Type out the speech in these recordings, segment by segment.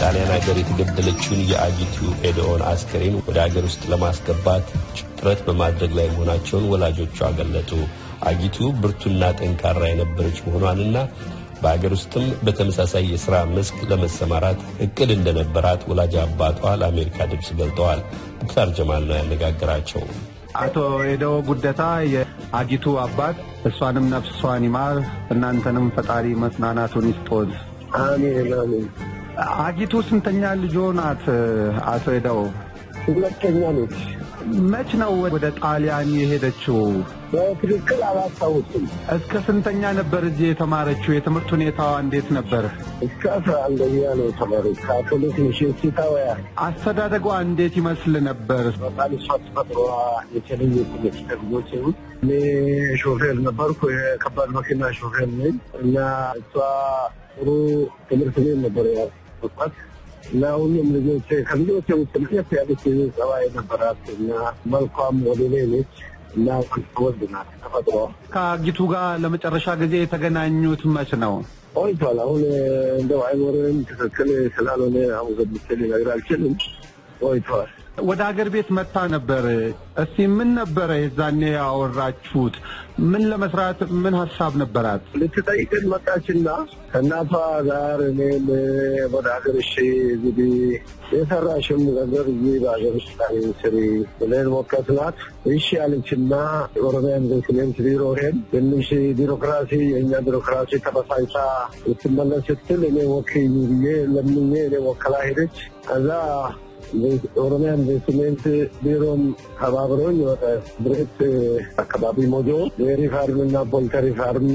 በጣሊያን ሀገር የተገደለችውን የአጊቱ ኤዲኦን አስከሬን ወደ ሀገር ውስጥ ለማስገባት ጥረት በማድረግ ላይ መሆናቸውን ወላጆቿ ገለጡ። አጊቱ ብርቱና ጠንካራ የነበረች መሆኗንና በአገር ውስጥም በተመሳሳይ የሥራ መስክ ለመሰማራት እቅድ እንደነበራት ወላጅ አባቷ ለአሜሪካ ድምፅ ገልጠዋል። ሙክታር ጀማል ነው ያነጋገራቸው። አቶ ኤዲኦ ጉደታ የአጊቱ አባት እሷንም ነፍሷን ይማር እናንተንም ፈጣሪ መጽናናቱን ይስጦት። አሜን አሜን። አጊቱ ስንተኛ ልጅ ናት አቶ ኤዲኦ? ሁለተኛ ነች። መች ነው ወደ ጣሊያን የሄደችው? በትክክል አላስታውስም። እስከ ስንተኛ ነበር እዚህ የተማረችው? የትምህርት ሁኔታዋ እንዴት ነበር? እስከ 11ኛ ነው የተማረችው። ካቶሊክ ሚሽን ሲታወያ። አስተዳደጓ እንዴት ይመስል ነበር? በጣም ተፈጥሯ የተለየ ትምህርት ተግቦች ይሁን። እኔ ሾፌር ነበርኩ፣ የከባድ መኪና ሾፌር ነኝ እና እሷ ጥሩ ትምህርት ቤት ነበር ያስወጣት እና ሁሉም ልጆች ከልጆች ውስጥ ልጆች ያሉት ጸባይ ነበራት እና መልኳም ወደ ላይ ነች እና ወንድ ናት ተፈጥሮ። ከአጊቱ ጋር ለመጨረሻ ጊዜ የተገናኙት መች ነው? ቆይቷል። አሁን እንደው አይኖርም ትክክል ስላልሆነ አሁን ዘብቼ ልነግር አልችልም። ቆይቷል። ወደ ሀገር ቤት መጣ ነበር። እስቲ ምን ነበር የዛኔ ያወራችሁት? ምን ለመስራት ምን ሐሳብ ነበራት? ልትጠይቅን መጣችና ከእናቷ ጋር እኔም ወደ ሀገር እሺ እንግዲህ የሰራሽም ነገር እዚህ በሀገር ውስጥ ስሪ ብለን ሞከርናት። እሺ አለችና ኦሮሚያ ኢንቨስትመንት ቢሮ ሄድ ትንሽ ቢሮክራሲ የእኛ ቢሮክራሲ ተበሳጭታ ስትመለስ ስትል እኔ ወክዬ ብዬ ለምኜ እኔ ወከላ ሄደች። ከዛ ኦሮሚያ ኢንቨስትመንት ቢሮም ተባብሮኝ ወደ ብሬት አካባቢ ሞጆ ዴሪ ፋርም እና ፖልተሪ ፋርም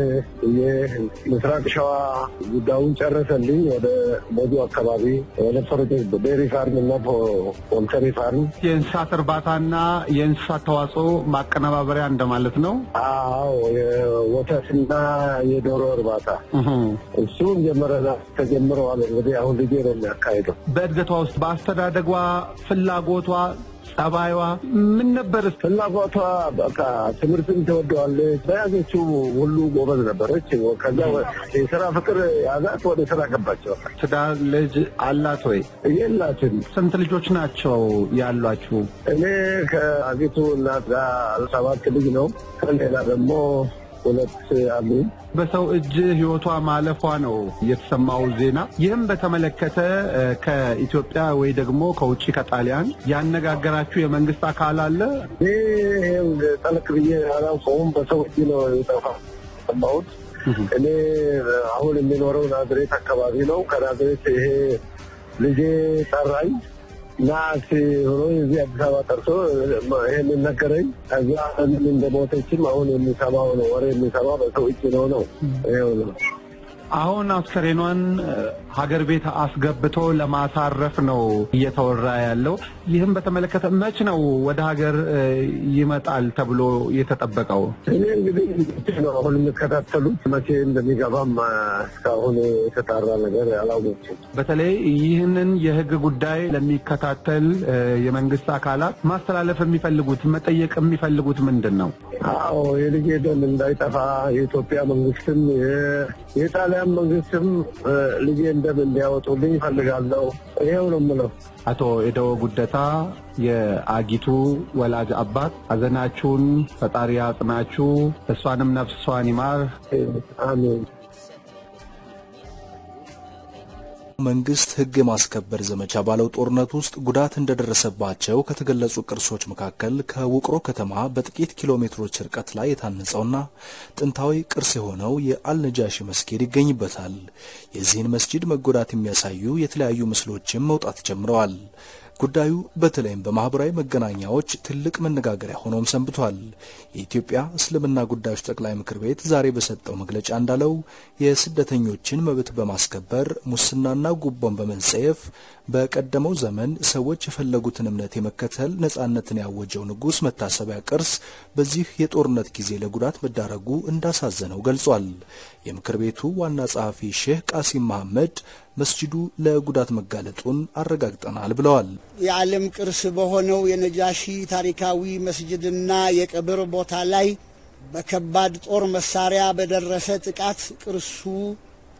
የምስራቅ ሸዋ ጉዳዩን ጨረሰልኝ። ወደ ሞጆ አካባቢ ወደ ፕሮጀክት ዴሪ ፋርም እና ፖልተሪ ፋርም የእንስሳት እርባታና የእንስሳት ተዋጽኦ ማቀነባበሪያ እንደማለት ነው። አዎ የወተትና የዶሮ እርባታ እሱም ተጀምረዋል። እንግዲህ አሁን ልጄ ነው የሚያካሂደው። በእድገቷ ውስጥ በአስተዳደጓ ፍላጎቷ ጸባይዋ ምን ነበር? ፍላጎቷ በቃ ትምህርትን ትወደዋለች። በያዘችው ሁሉ ጎበዝ ነበረች። ከዛ የሥራ ፍቅር ያዛት፣ ወደ ሥራ ገባች። ትዳር ልጅ አላት ወይ? የላትም። ስንት ልጆች ናቸው ያሏችሁ? እኔ ከአጊቱ እናት ጋር 7 ልጅ ነው። ከሌላ ደግሞ 2 አሉ። በሰው እጅ ህይወቷ ማለፏ ነው የተሰማው ዜና። ይህም በተመለከተ ከኢትዮጵያ ወይ ደግሞ ከውጪ ከጣሊያን ያነጋገራችሁ የመንግስት አካል አለ? ይሄን ጠለቅ ብዬ አላውቀውም። በሰው እጅ ነው የጠፋው። እኔ አሁን የሚኖረው ናዝሬት አካባቢ ነው። ከናዝሬት ይሄ ልጄ ጠራኝ ናት ሆኖ እዚህ አዲስ አበባ ጠርቶ ይሄንን ነገረኝ። ከዛ ምን እንደሞተችም አሁን የሚሰማው ነው፣ ወሬ የሚሰማው በሰው እጅ ነው። ይሄው ነው። አሁን አስከሬኗን ሀገር ቤት አስገብቶ ለማሳረፍ ነው እየተወራ ያለው። ይህም በተመለከተ መች ነው ወደ ሀገር ይመጣል ተብሎ የተጠበቀው? እኔ እንግዲህ ነው አሁን የሚከታተሉት መቼ እንደሚገባም እስካሁን የተጣራ ነገር አላወቅኩም። በተለይ ይህንን የህግ ጉዳይ ለሚከታተል የመንግስት አካላት ማስተላለፍ የሚፈልጉት መጠየቅ የሚፈልጉት ምንድን ነው? አዎ የልጄ ደም እንዳይጠፋ የኢትዮጵያ መንግስትም የጣሊያን መንግስትም ልጄ ደም እንዲያወጡልኝ ፈልጋለሁ። ይሄው ነው የምለው። አቶ ኤዲኦ ጉደታ የአጊቱ ወላጅ አባት፣ ሐዘናችሁን ፈጣሪ ያጽናችሁ፣ እሷንም ነፍሷን ይማር። አሜን። መንግስት ህግ የማስከበር ዘመቻ ባለው ጦርነት ውስጥ ጉዳት እንደደረሰባቸው ከተገለጹ ቅርሶች መካከል ከውቅሮ ከተማ በጥቂት ኪሎ ሜትሮች ርቀት ላይ የታነጸውና ጥንታዊ ቅርስ የሆነው የነጃሺ መስጊድ ይገኝበታል። የዚህን መስጊድ መጎዳት የሚያሳዩ የተለያዩ ምስሎችም መውጣት ጀምረዋል። ጉዳዩ በተለይም በማህበራዊ መገናኛዎች ትልቅ መነጋገሪያ ሆኖም ሰንብቷል። የኢትዮጵያ እስልምና ጉዳዮች ጠቅላይ ምክር ቤት ዛሬ በሰጠው መግለጫ እንዳለው የስደተኞችን መብት በማስከበር ሙስናና ጉቦን በመንጸየፍ በቀደመው ዘመን ሰዎች የፈለጉትን እምነት የመከተል ነጻነትን ያወጀው ንጉስ መታሰቢያ ቅርስ በዚህ የጦርነት ጊዜ ለጉዳት መዳረጉ እንዳሳዘነው ገልጿል። የምክር ቤቱ ዋና ጸሐፊ ሼህ ቃሲም መሐመድ መስጂዱ ለጉዳት መጋለጡን አረጋግጠናል ብለዋል። የዓለም ቅርስ በሆነው የነጃሺ ታሪካዊ መስጂድና የቀብር ቦታ ላይ በከባድ ጦር መሳሪያ በደረሰ ጥቃት ቅርሱ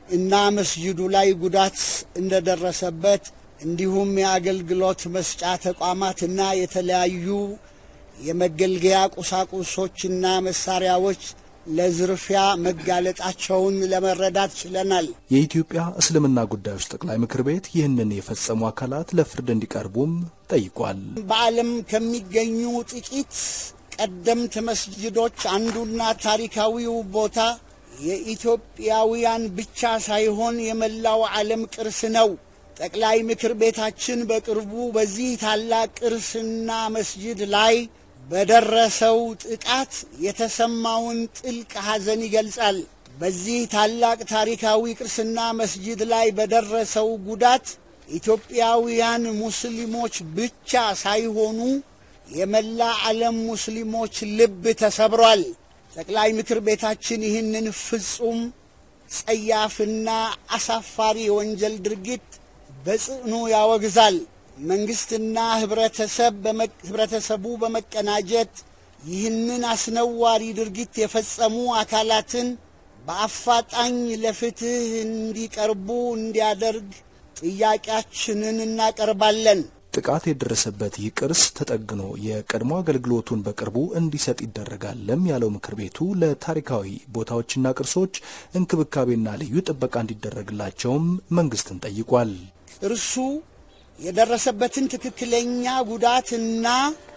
እና መስጂዱ ላይ ጉዳት እንደደረሰበት እንዲሁም የአገልግሎት መስጫ ተቋማትና የተለያዩ የመገልገያ ቁሳቁሶችና መሳሪያዎች ለዝርፊያ መጋለጣቸውን ለመረዳት ችለናል። የኢትዮጵያ እስልምና ጉዳዮች ጠቅላይ ምክር ቤት ይህንን የፈጸሙ አካላት ለፍርድ እንዲቀርቡም ጠይቋል። በዓለም ከሚገኙ ጥቂት ቀደምት መስጂዶች አንዱና ታሪካዊው ቦታ የኢትዮጵያውያን ብቻ ሳይሆን የመላው ዓለም ቅርስ ነው። ጠቅላይ ምክር ቤታችን በቅርቡ በዚህ ታላቅ ቅርስና መስጂድ ላይ በደረሰው ጥቃት የተሰማውን ጥልቅ ሐዘን ይገልጻል። በዚህ ታላቅ ታሪካዊ ቅርስና መስጂድ ላይ በደረሰው ጉዳት ኢትዮጵያውያን ሙስሊሞች ብቻ ሳይሆኑ የመላ ዓለም ሙስሊሞች ልብ ተሰብሯል። ጠቅላይ ምክር ቤታችን ይህንን ፍጹም ጸያፍና አሳፋሪ ወንጀል ድርጊት በጽኑ ያወግዛል። መንግስትና ህብረተሰቡ በመቀናጀት ይህንን አስነዋሪ ድርጊት የፈጸሙ አካላትን በአፋጣኝ ለፍትህ እንዲቀርቡ እንዲያደርግ ጥያቄያችንን እናቀርባለን። ጥቃት የደረሰበት ይህ ቅርስ ተጠግኖ የቀድሞ አገልግሎቱን በቅርቡ እንዲሰጥ ይደረጋልም ያለው ምክር ቤቱ ለታሪካዊ ቦታዎችና ቅርሶች እንክብካቤና ልዩ ጥበቃ እንዲደረግላቸውም መንግስትን ጠይቋል። ቅርሱ የደረሰበትን ትክክለኛ ጉዳትና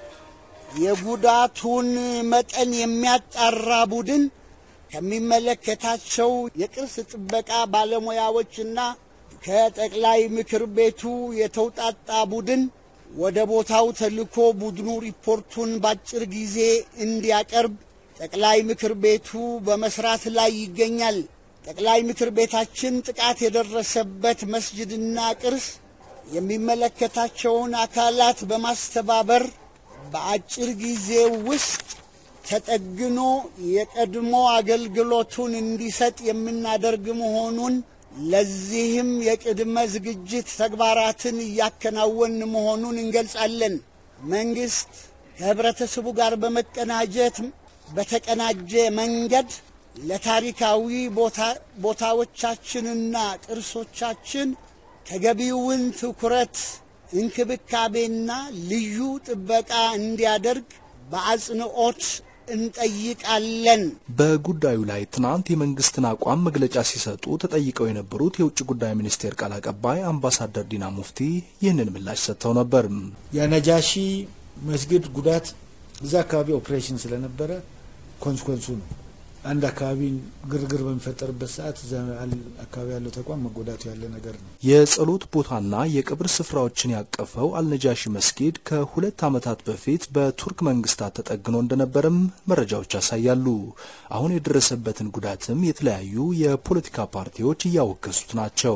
የጉዳቱን መጠን የሚያጣራ ቡድን ከሚመለከታቸው የቅርስ ጥበቃ ባለሙያዎችና ከጠቅላይ ምክር ቤቱ የተውጣጣ ቡድን ወደ ቦታው ተልኮ ቡድኑ ሪፖርቱን ባጭር ጊዜ እንዲያቀርብ ጠቅላይ ምክር ቤቱ በመስራት ላይ ይገኛል። ጠቅላይ ምክር ቤታችን ጥቃት የደረሰበት መስጂድና ቅርስ የሚመለከታቸውን አካላት በማስተባበር በአጭር ጊዜ ውስጥ ተጠግኖ የቀድሞ አገልግሎቱን እንዲሰጥ የምናደርግ መሆኑን ለዚህም የቅድመ ዝግጅት ተግባራትን እያከናወን መሆኑን እንገልጻለን። መንግስት ከህብረተሰቡ ጋር በመቀናጀት በተቀናጀ መንገድ ለታሪካዊ ቦታዎቻችንና ቅርሶቻችን ተገቢውን ትኩረት እንክብካቤና ልዩ ጥበቃ እንዲያደርግ በአጽንኦት እንጠይቃለን። በጉዳዩ ላይ ትናንት የመንግስትን አቋም መግለጫ ሲሰጡ ተጠይቀው የነበሩት የውጭ ጉዳይ ሚኒስቴር ቃል አቀባይ አምባሳደር ዲና ሙፍቲ ይህንን ምላሽ ሰጥተው ነበር። የነጃሺ መስጊድ ጉዳት እዛ አካባቢ ኦፕሬሽን ስለነበረ ኮንሲኩዌንሱ ነው። አንድ አካባቢ ግርግር በሚፈጠርበት ሰዓት አካባቢ ያለው ተቋም መጎዳቱ ያለ ነገር ነው። የጸሎት ቦታና የቅብር ስፍራዎችን ያቀፈው አልነጃሺ መስጊድ ከ2 ዓመታት በፊት በቱርክ መንግስታት ተጠግኖ እንደነበረም መረጃዎች ያሳያሉ። አሁን የደረሰበትን ጉዳትም የተለያዩ የፖለቲካ ፓርቲዎች እያወገዙት ናቸው።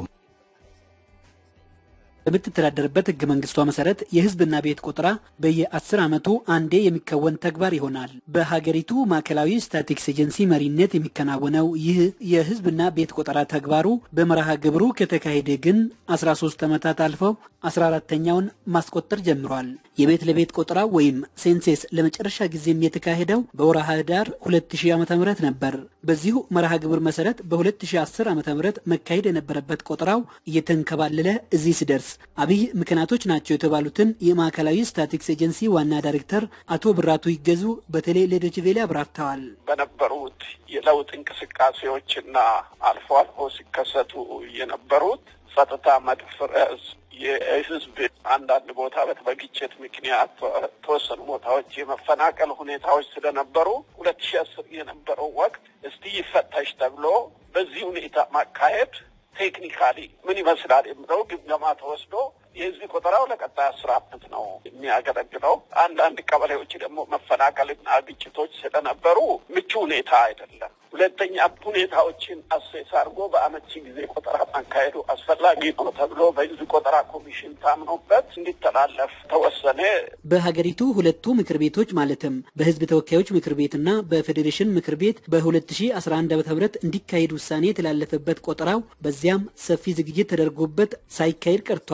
በምትተዳደርበት ህገ መንግስቷ መሰረት የህዝብና ቤት ቆጠራ በየ10 ዓመቱ አንዴ የሚከወን ተግባር ይሆናል። በሀገሪቱ ማዕከላዊ ስታቲስቲክስ ኤጀንሲ መሪነት የሚከናወነው ይህ የህዝብና ቤት ቆጠራ ተግባሩ በመርሃ ግብሩ ከተካሄደ ግን 13 ዓመታት አልፈው 14ኛውን ማስቆጠር ጀምሯል። የቤት ለቤት ቆጠራ ወይም ሴንሰስ ለመጨረሻ ጊዜም የተካሄደው በወርሃ ህዳር 2000 ዓ.ም ነበር። በዚሁ መርሃ ግብር መሰረት በ2010 ዓ.ም መካሄድ የነበረበት ቆጠራው እየተንከባለለ እዚህ ሲደርስ አብይ ምክንያቶች ናቸው የተባሉትን የማዕከላዊ ስታቲስቲክስ ኤጀንሲ ዋና ዳይሬክተር አቶ ብራቱ ይገዙ በተለይ ለዶችቬሌ አብራርተዋል። በነበሩት የለውጥ እንቅስቃሴዎችና አልፎ አልፎ ሲከሰቱ የነበሩት ጸጥታ መደፍረስ፣ የህዝብ አንዳንድ ቦታ በግጭት ምክንያት ተወሰኑ ቦታዎች የመፈናቀል ሁኔታዎች ስለነበሩ 2010 የነበረው ወቅት እስቲ ይፈተሽ ተብሎ በዚህ ሁኔታ ማካሄድ ቴክኒካሊ ምን ይመስላል የሚለው ግምገማ ተወስዶ የህዝብ ቆጠራው ለቀጣይ 10 ዓመት ነው የሚያገለግለው። አንዳንድ ቀበሌዎች ደግሞ መፈናቀልና ግጭቶች ስለነበሩ ምቹ ሁኔታ አይደለም። ሁለተኛ ሁኔታዎችን አሴስ አድርጎ በአመቺ ጊዜ ቆጠራ ማካሄዱ አስፈላጊ ነው ተብሎ በህዝብ ቆጠራ ኮሚሽን ታምኖበት እንዲተላለፍ ተወሰነ። በሀገሪቱ ሁለቱ ምክር ቤቶች ማለትም በህዝብ ተወካዮች ምክር ቤትና በፌዴሬሽን ምክር ቤት በ2011 ዓ.ም እንዲካሄድ ውሳኔ የተላለፈበት ቆጠራው በዚያም ሰፊ ዝግጅት ተደርጎበት ሳይካሄድ ቀርቷል።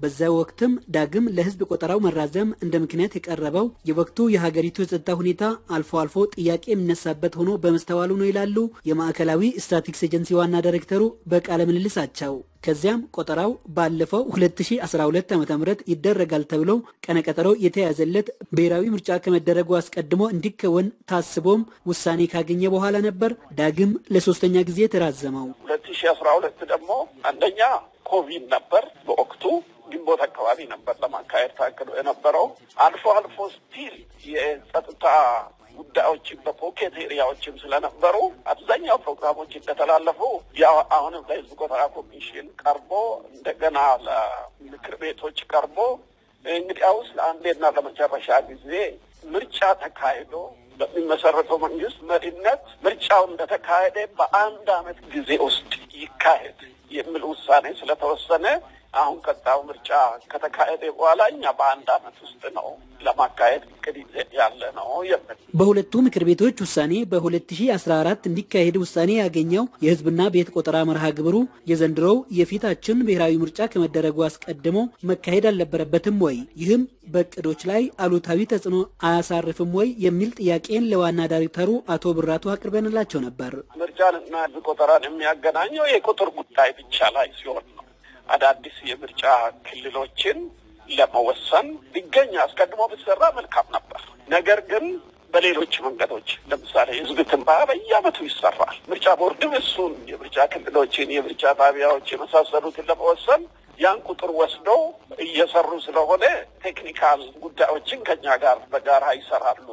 በዛው ወቅትም ዳግም ለህዝብ ቆጠራው መራዘም እንደ ምክንያት የቀረበው የወቅቱ የሀገሪቱ የጸጥታ ሁኔታ አልፎ አልፎ ጥያቄ የሚነሳበት ሆኖ በመስተዋሉ ነው ይላሉ የማዕከላዊ ስታቲስቲክስ ኤጀንሲ ዋና ዳይሬክተሩ በቃለ ምልልሳቸው። ከዚያም ቆጠራው ባለፈው 2012 ዓ.ም ይደረጋል ተብሎ ቀነቀጠሮ የተያዘለት ብሔራዊ ምርጫ ከመደረጉ አስቀድሞ እንዲከወን ታስቦም ውሳኔ ካገኘ በኋላ ነበር ዳግም ለሶስተኛ ጊዜ ተራዘመው። 2012 ደግሞ አንደኛ ኮቪድ ነበር በወቅቱ ግንቦት አካባቢ ነበር ለማካሄድ ታቅዶ የነበረው። አልፎ አልፎ ስቲል የጸጥታ ጉዳዮች በፖኬት ኤሪያዎችም ስለነበሩ አብዛኛው ፕሮግራሞች እንደተላለፉ ያው አሁንም ለህዝብ ቆጠራ ኮሚሽን ቀርቦ እንደገና ለምክር ቤቶች ቀርቦ እንግዲያውስ ለአንዴና ለመጨረሻ ጊዜ ምርጫ ተካሂዶ በሚመሰረተው መንግስት መሪነት ምርጫው እንደተካሄደ በአንድ አመት ጊዜ ውስጥ ይካሄድ የሚል ውሳኔ ስለተወሰነ አሁን ቀጣው ምርጫ ከተካሄደ በኋላ እኛ በአንድ አመት ውስጥ ነው ለማካሄድ እቅድ ያለ ነው የሚል በሁለቱ ምክር ቤቶች ውሳኔ በ2014 እንዲካሄድ ውሳኔ ያገኘው የህዝብና ቤት ቆጠራ መርሃ ግብሩ የዘንድሮው የፊታችን ብሔራዊ ምርጫ ከመደረጉ አስቀድሞ መካሄድ አልነበረበትም ወይ? ይህም በእቅዶች ላይ አሉታዊ ተጽዕኖ አያሳርፍም ወይ የሚል ጥያቄን ለዋና ዳይሬክተሩ አቶ ብራቱ አቅርበንላቸው ነበር። ምርጫንና ህዝብ ቆጠራን የሚያገናኘው የቁጥር ጉዳይ ብቻ ላይ ሲሆን ነው። አዳዲስ የምርጫ ክልሎችን ለመወሰን ቢገኝ አስቀድሞ ቢሰራ መልካም ነበር። ነገር ግን በሌሎች መንገዶች ለምሳሌ ህዝብ ትንበያ በየዓመቱ ይሰራል። ምርጫ ቦርድም እሱን የምርጫ ክልሎችን የምርጫ ጣቢያዎች የመሳሰሉትን ለመወሰን ያን ቁጥር ወስደው እየሰሩ ስለሆነ ቴክኒካል ጉዳዮችን ከኛ ጋር በጋራ ይሰራሉ።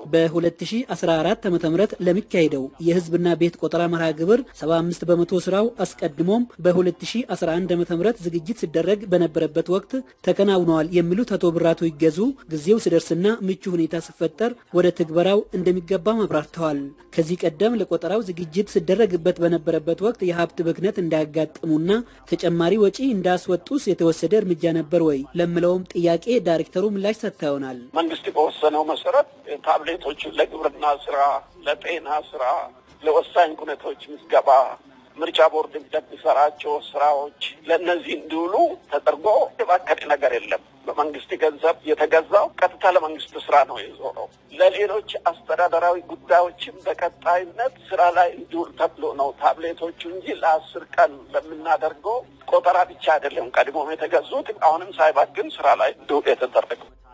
በ2014 ዓ.ም ለሚካሄደው የህዝብና ቤት ቆጠራ መርሃ ግብር 75% ስራው አስቀድሞም በ2011 ዓ.ም ዝግጅት ሲደረግ በነበረበት ወቅት ተከናውነዋል የሚሉት አቶ ብራቱ ይገዙ ጊዜው ሲደርስና ምቹ ሁኔታ ሲፈጠር ወደ ትግበራው እንደሚገባ አብራርተዋል። ከዚህ ቀደም ለቆጠራው ዝግጅት ሲደረግበት በነበረበት ወቅት የሀብት ብክነት እንዳያጋጥሙና ተጨማሪ ወጪ እንዳስወጡስ የተወሰደ እርምጃ ነበር ወይ ለምለውም ጥያቄ ዳይሬክተሩ ምላሽ ሰጥተውናል። መንግስት በወሰነው መሰረት ታብሌቶችን ለግብርና ስራ፣ ለጤና ስራ፣ ለወሳኝ ኩነቶች ምዝገባ ምርጫ ቦርድ እንደሚሰራቸው ስራዎች ለነዚህ እንዲውሉ ተደርጎ የባከነ ነገር የለም። በመንግስት ገንዘብ የተገዛው ቀጥታ ለመንግስት ስራ ነው የዞረው። ለሌሎች አስተዳደራዊ ጉዳዮችን በቀጣይነት ስራ ላይ እንዲውል ተብሎ ነው ታብሌቶቹ እንጂ ለ10 ቀን ለምናደርገው ቆጠራ ብቻ አይደለም ቀድሞም የተገዙት አሁንም ሳይባክን ስራ ላይ እንዲውል የተደረገው።